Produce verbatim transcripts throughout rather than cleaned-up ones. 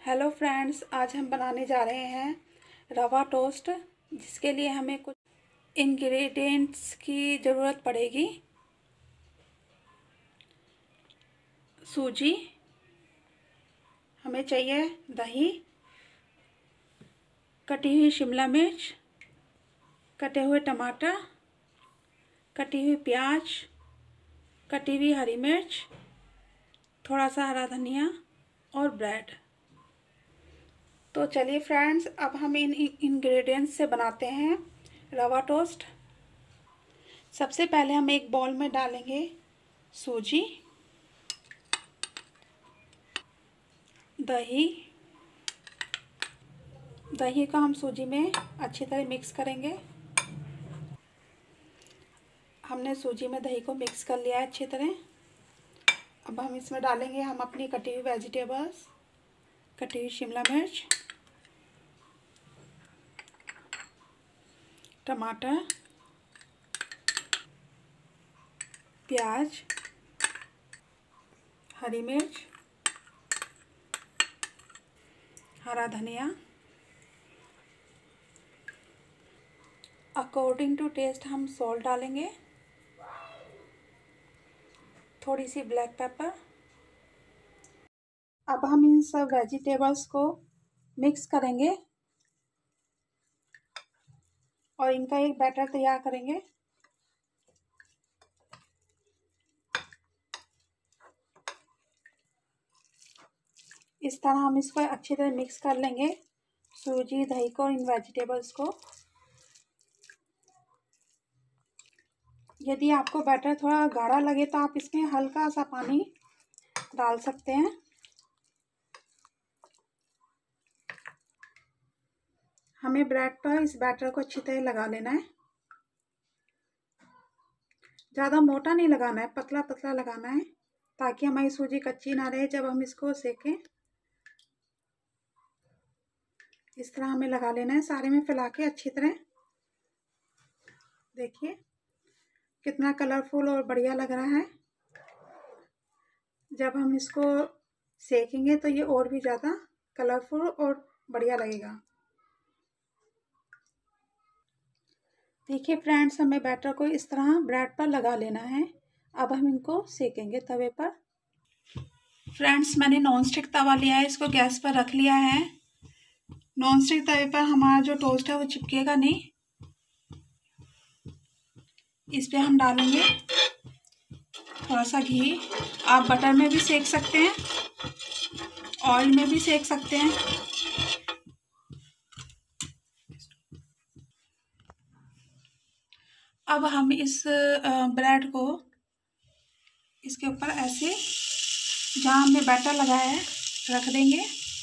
Hello friends, आज हम बनाने जा रहे हैं रवा टोस्ट। जिसके लिए हमें कुछ इंग्रेडिएंट्स की ज़रूरत पड़ेगी। सूजी, हमें चाहिए दही, कटी हुई शिमला मिर्च, कटे हुए टमाटर, कटी हुई प्याज, कटी हुई हरी मिर्च, थोड़ा सा हरा धनिया और ब्रेड। तो चलिए फ्रेंड्स, अब हम इन इंग्रेडिएंट्स से बनाते हैं रवा टोस्ट। सबसे पहले हम एक बाउल में डालेंगे सूजी, दही। दही को हम सूजी में अच्छी तरह मिक्स करेंगे। हमने सूजी में दही को मिक्स कर लिया है अच्छी तरह। अब हम इसमें डालेंगे हम अपनी कटी हुई वेजिटेबल्स, कटी हुई शिमला मिर्च, टमाटर, प्याज, हरी मिर्च, हरा धनिया। अकॉर्डिंग टू टेस्ट हम सॉल्ट डालेंगे, थोड़ी सी ब्लैक पेपर। अब हम इन सब वेजिटेबल्स को मिक्स करेंगे और इनका एक बैटर तैयार करेंगे। इस तरह हम इसको अच्छी तरह मिक्स कर लेंगे, सूजी, दही को, इन वेजिटेबल्स को। यदि आपको बैटर थोड़ा गाढ़ा लगे तो आप इसमें हल्का सा पानी डाल सकते हैं। हमें ब्रेड पर इस बैटर को अच्छी तरह लगा लेना है। ज़्यादा मोटा नहीं लगाना है, पतला पतला लगाना है, ताकि हमारी सूजी कच्ची ना रहे जब हम इसको सेकें। इस तरह हमें लगा लेना है, सारे में फैला के अच्छी तरह। देखिए कितना कलरफुल और बढ़िया लग रहा है। जब हम इसको सेकेंगे तो ये और भी ज़्यादा कलरफुल और बढ़िया लगेगा। देखिए फ्रेंड्स, हमें बैटर को इस तरह ब्रेड पर लगा लेना है। अब हम इनको सेकेंगे तवे पर। फ्रेंड्स, मैंने नॉन स्टिक तवा लिया है, इसको गैस पर रख लिया है। नॉन स्टिक तवे पर हमारा जो टोस्ट है वो चिपकेगा नहीं। इस पे हम डालेंगे थोड़ा सा घी। आप बटर में भी सेक सकते हैं, ऑयल में भी सेक सकते हैं। अब हम इस ब्रेड को इसके ऊपर ऐसे, जहाँ हमने बैटर लगाया है, रख देंगे।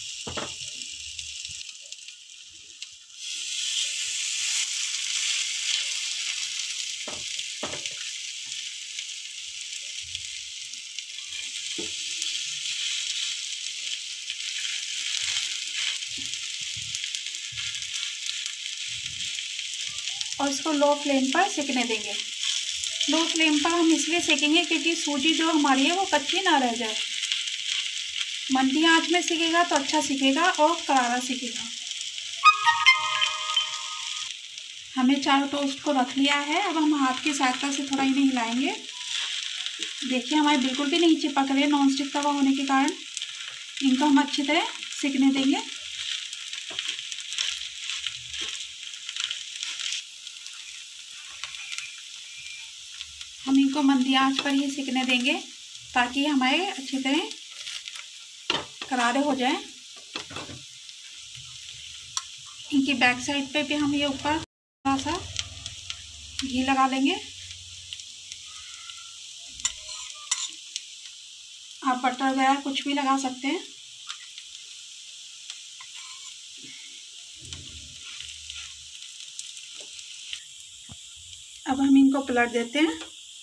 और इसको लो फ्लेम पर सेकने देंगे। लो फ्लेम पर हम इसलिए सेकेंगे क्योंकि सूजी जो हमारी है वो कच्ची ना रह जाए। मंदी आंच में सीखेगा तो अच्छा सीखेगा और करारा सीखेगा। हमने चारों टोस्ट को रख लिया है। अब हम हाथ की सहायता से थोड़ा इन्हें हिलाएंगे। देखिए हमारे बिल्कुल भी नहीं चिपक रहे नॉन स्टिक तवा होने के कारण। इनको हम अच्छी तरह सेकने देंगे। हम इनको मंदी आंच पर ही सेकने देंगे ताकि हमारे अच्छी तरह करारे हो जाएं। इनकी बैक साइड पे भी हम ये ऊपर थोड़ा सा घी लगा लेंगे। आप बटर वगैरह कुछ भी लगा सकते हैं। अब हम इनको पलट देते हैं।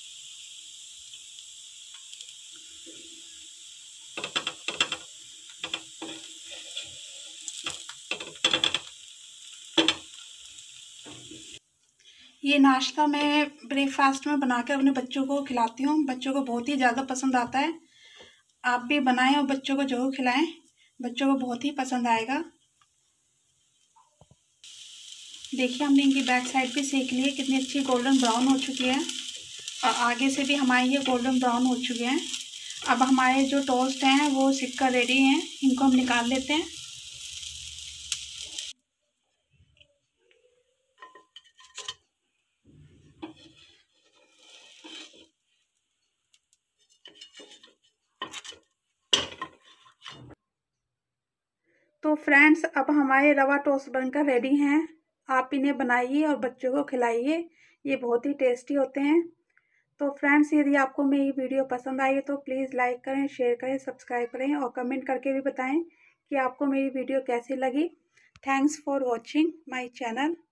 ये नाश्ता मैं ब्रेकफास्ट में बनाकर अपने बच्चों को खिलाती हूँ। बच्चों को बहुत ही ज़्यादा पसंद आता है। आप भी बनाएं और बच्चों को ज़रूर खिलाएं। बच्चों को बहुत ही पसंद आएगा। देखिए हमने इनकी बैक साइड भी सेक ली है, कितनी अच्छी गोल्डन ब्राउन हो चुकी है और आगे से भी हमारे ये गोल्डन ब्राउन हो चुके हैं। अब हमारे जो टोस्ट हैं वो सिक कर रेडी हैं, इनको हम निकाल लेते हैं। तो फ्रेंड्स अब हमारे रवा टोस्ट बनकर रेडी हैं। आप इन्हें बनाइए और बच्चों को खिलाइए, ये बहुत ही टेस्टी होते हैं। तो फ्रेंड्स यदि आपको मेरी वीडियो पसंद आई तो प्लीज़ लाइक करें, शेयर करें, सब्सक्राइब करें और कमेंट करके भी बताएं कि आपको मेरी वीडियो कैसी लगी। Thanks for watching my channel.